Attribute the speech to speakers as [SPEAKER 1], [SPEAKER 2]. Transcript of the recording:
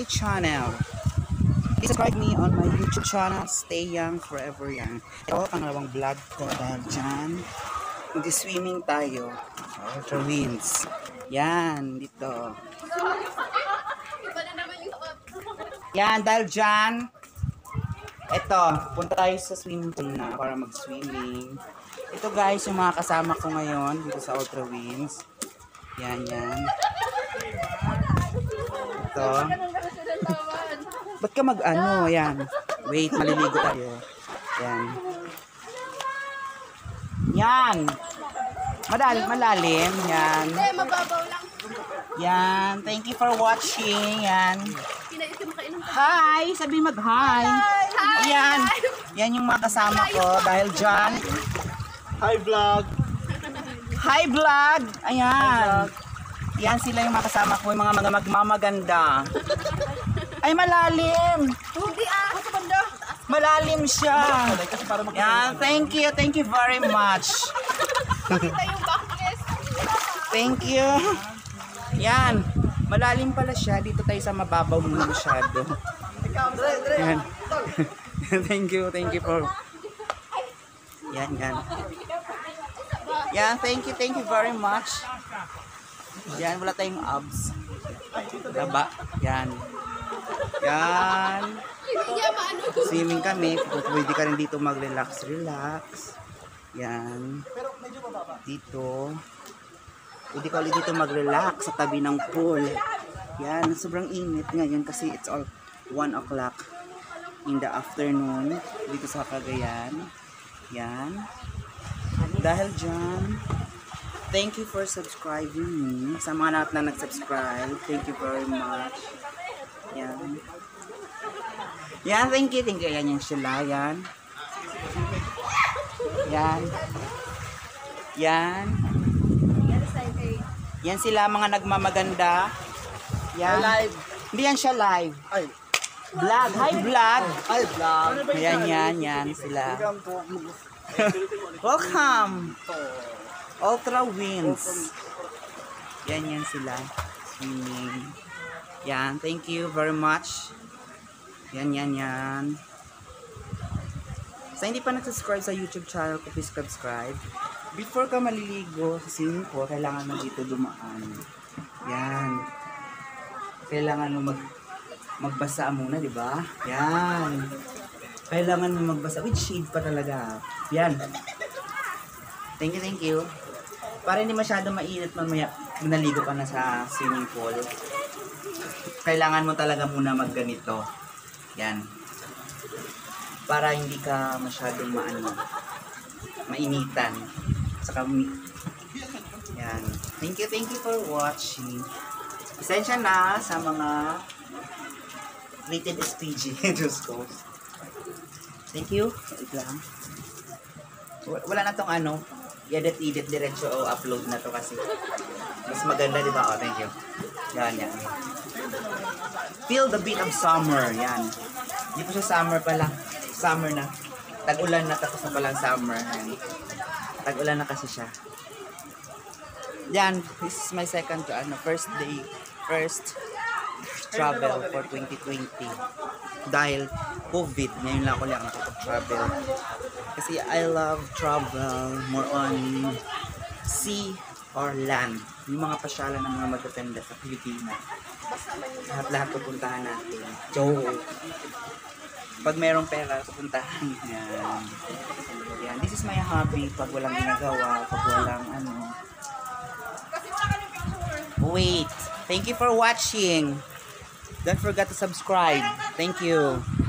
[SPEAKER 1] channel. Please subscribe me on my YouTube channel. Stay young, forever young. Ito, pangalawang vlog ko dahil dyan. Mag-swimming tayo. Ultrawinds. Yan, dito. Yan, dahil dyan. Ito, punta tayo sa swimming pool na para mag-swimming. Ito guys, yung mga kasama ko ngayon dito sa Ultrawinds. Yan, yan. Ito. Ba't ka mag-ano? Yan. Wait, maliligo tayo. Yan. Yan. Malalim. Yan.
[SPEAKER 2] Mababaw lang.
[SPEAKER 1] Yan. Thank you for watching. Yan. Hi! Sabi mag-hi. Yan. Yan yung mga kasama ko. Dahil dyan.
[SPEAKER 3] Hi vlog!
[SPEAKER 1] Hi vlog! Ayan. Yan sila yung mga kasama ko. Yung mga magmamaganda. Ay, malalim.
[SPEAKER 2] Hindi sa banda.
[SPEAKER 1] Malalim siya. Yan. Thank you. Thank you very much.
[SPEAKER 2] Kita yung backless.
[SPEAKER 1] Thank you. Yan. Malalim pala siya. Dito tayo sa mababaw muna masyado. Yan. Thank you. Thank you for... Yan, yan. Yan. Thank you very much. Yan. Wala tayong abs. Daba. Yan. Yan. Swimming kami. Pwede ka rin dito mag-relax. Yan. Dito. Pwede ka ulit dito mag-relax sa tabi ng pool. Yan. Sobrang init ngayon kasi it's all 1 o'clock in the afternoon dito sa Cagayan. Yan. Dahil dyan, thank you for subscribing me. Sa mga lahat na nag-subscribe, thank you very much. Yan. Yan, thank you. Yan yung sila. Yan. Yan. Yan. Yan sila mga nagmamaganda. Yan.
[SPEAKER 3] Live.
[SPEAKER 1] Hindi yan siya live.
[SPEAKER 3] Ay.
[SPEAKER 1] Vlog. Hi vlog.
[SPEAKER 3] Hi vlog.
[SPEAKER 1] Yan sila. Welcome. Ultrawinds. Yan sila. Swimming. Yan, thank you very much. Yan. Sa hindi pa nag-subscribe sa YouTube channel ko, please subscribe. Before ka maliligo sa swimming pool, kailangan mo dito dumaan. Yan. Kailangan mo magbasa muna, di ba? Yan. Kailangan mo magbasa. With shade pa talaga. Yan. Thank you. Para hindi masyado mainit mamaya naligo ka na sa swimming pool. Kailangan mo talaga muna magganito. Yan. Para hindi ka masyadong mainitan. Saka yan. Thank you for watching. Pasensya na sa mga rated SPG. Diyos ko. Thank you. Wait lang. Wala na tong i-edit diretso o upload na to kasi mas maganda, di ba? Oh, thank you. Yan. Feel the beat of summer. Yan. Hindi po siya summer pala. Summer na. Tag-ulan na, tapos na palang summer. Yan. Tag-ulan na kasi siya. Yan. This is my second first travel for 2020. Dahil COVID, ngayon lang ako lang travel. Kasi I love travel more on sea or land. Yung mga pasyalan ng mga magtatanda sa Pilipinas. Lahat pupuntahan natin. Joke. Pag merong pera, pupuntahan. Yan. This is my hobby. Pag walang ginagawa, pag walang Wait. Thank you for watching. Don't forget to subscribe. Thank you.